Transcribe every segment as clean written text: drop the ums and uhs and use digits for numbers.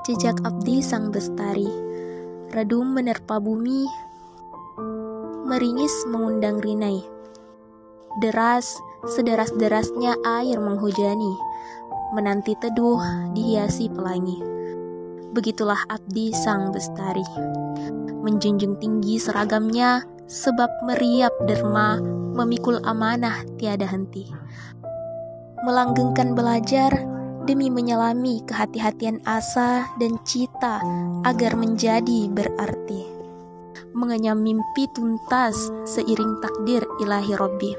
Jejak abdi sang bestari, redum menerpa bumi, meringis mengundang rinai. Deras, sederas-derasnya air menghujani, menanti teduh dihiasi pelangi. Begitulah abdi sang bestari, menjunjung tinggi seragamnya, sebab meriap derma, memikul amanah tiada henti. Melanggengkan belajar demi menyelami kehati-hatian asa dan cita agar menjadi berarti. Mengenyam mimpi tuntas seiring takdir ilahi Robbi.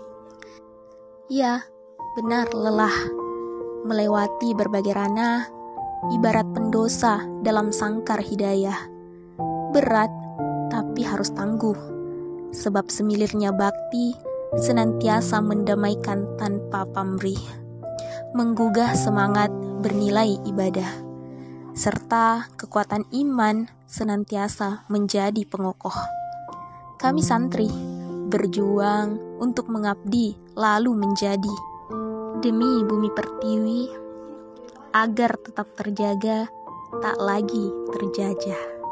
Ya, benar lelah, melewati berbagai ranah, ibarat pendosa dalam sangkar hidayah. Berat, tapi harus tangguh, sebab semilirnya bakti senantiasa mendamaikan tanpa pamrih, menggugah semangat bernilai ibadah, serta kekuatan iman senantiasa menjadi pengokoh. Kami santri berjuang untuk mengabdi lalu menjadi, demi bumi pertiwi, agar tetap terjaga, tak lagi terjajah.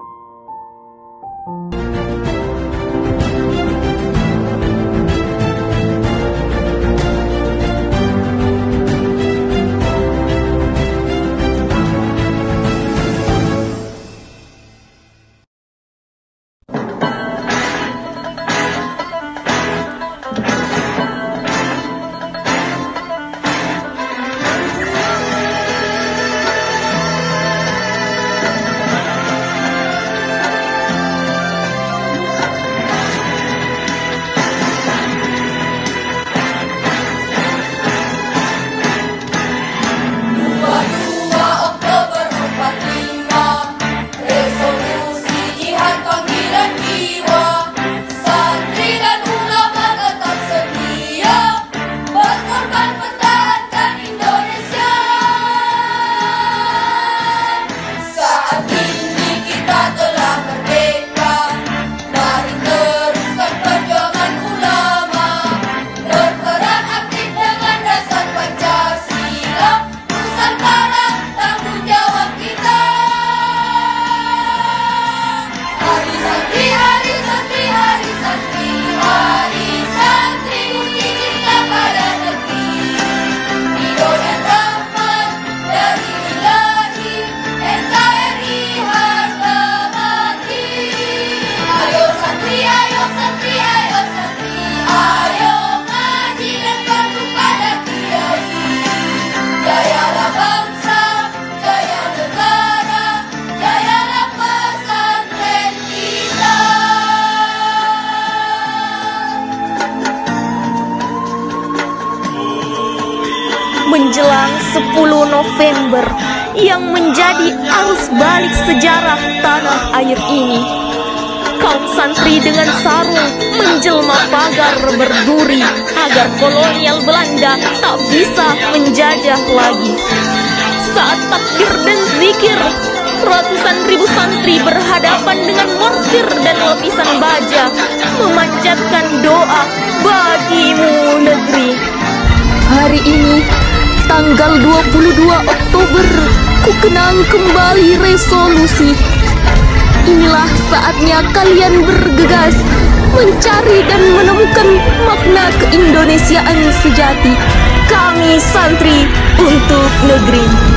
Menjelang 10 November yang menjadi arus balik sejarah tanah air ini, kaum santri dengan sarung menjelma pagar berduri agar kolonial Belanda tak bisa menjajah lagi. Saat takbir dan zikir, ratusan ribu santri berhadapan dengan mortir dan lapisan baja, memanjatkan doa bagimu negeri. Hari ini, tanggal 22 Oktober, ku kenang kembali resolusi. Inilah saatnya kalian bergegas mencari dan menemukan makna keindonesiaan sejati. Kami santri untuk negeri.